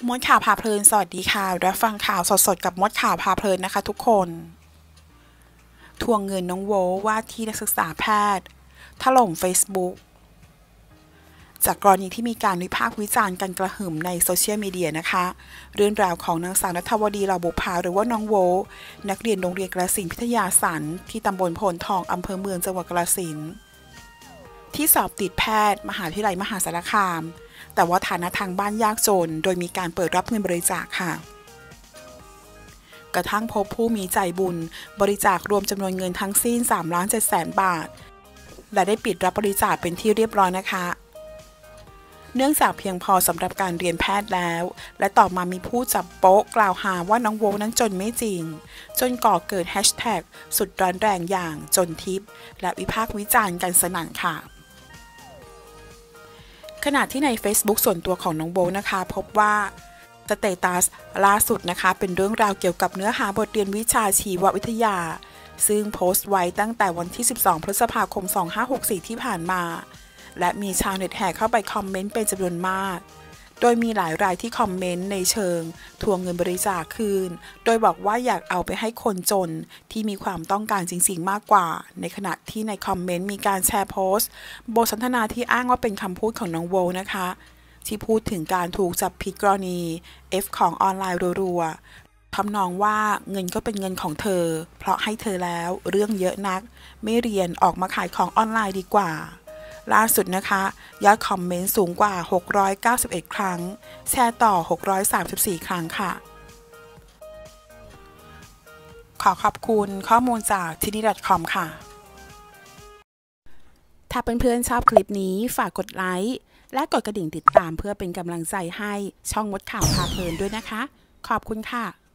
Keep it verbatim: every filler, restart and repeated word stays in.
มดข่าวพาเพลินสวัสดีค่ะรับฟังข่าวสดๆกับมดข่าวพาเพลินนะคะทุกคนทวงเงินน้องโวว่าที่นักศึกษาแพทย์ถล่ม Facebook จากกรณีที่มีการวิพากษ์วิจารณ์กันกระหึ่มในโซเชียลมีเดียนะคะเรื่องราวของนางสาวณัฐวดีเหล่าบุภาหรือว่าน้องโวนักเรียนโรงเรียนกาฬสินธุ์พิทยาสันที่ตำบลโพนทองอำเภอเมืองจังหวัดกาฬสินธุ์ที่สอบติดแพทย์มหาวิทยาลัยมหาสารคามแต่ว่าฐานะทางบ้านยากจนโดยมีการเปิดรับเงินบริจาคค่ะกระทั่งพบผู้มีใจบุญบริจาครวมจำนวนเงินทั้งสิ้น สามล้านเจ็ดแสน บาทและได้ปิดรับบริจาคเป็นที่เรียบร้อยนะคะเนื่องจากเพียงพอสำหรับการเรียนแพทย์แล้วและต่อมามีผู้จับโป๊ะกล่าวหาว่าน้องโวนั้นจนไม่จริงจนก่อเกิดแฮชแท็กสุดร้อนแรงอย่างจนทิพย์และวิพากษ์วิจารณ์กันสนั่นค่ะขณะที่ใน Facebook ส่วนตัวของน้องโบนะคะพบว่าสเตตัสล่าสุดนะคะเป็นเรื่องราวเกี่ยวกับเนื้อหาบทเรียนวิชาชีววิทยาซึ่งโพสต์ไว้ตั้งแต่วันที่สิบสองพฤษภาคมสองพันห้าร้อยหกสิบสี่ที่ผ่านมาและมีชาวเน็ตแห่เข้าไปคอมเมนต์เป็นจำนวนมากโดยมีหลายรายที่คอมเมนต์ในเชิงทวงเงินบริจาคคืนโดยบอกว่าอยากเอาไปให้คนจนที่มีความต้องการจริงๆมากกว่าในขณะที่ในคอมเมนต์มีการแชร์โพสต์บทสนทนาที่อ้างว่าเป็นคำพูดของน้องโวนะคะที่พูดถึงการถูกจับผิดกรณี F ของออนไลน์รัวๆทำนองว่าเงินก็เป็นเงินของเธอเพราะให้เธอแล้วเรื่องเยอะนักไม่เรียนออกมาขายของออนไลน์ดีกว่าล่าสุดนะคะยอดคอมเมนต์สูงกว่าหกร้อยเก้าสิบเอ็ดครั้งแชร์ต่อหกร้อยสามสิบสี่ครั้งค่ะขอขอบคุณข้อมูลจาก ที ดี ดอท คอม ค่ะถ้าเพื่อนๆชอบคลิปนี้ฝากกดไลค์และกดกระดิ่งติดตามเพื่อเป็นกำลังใจให้ช่องมดข่าวพาเพลินด้วยนะคะขอบคุณค่ะ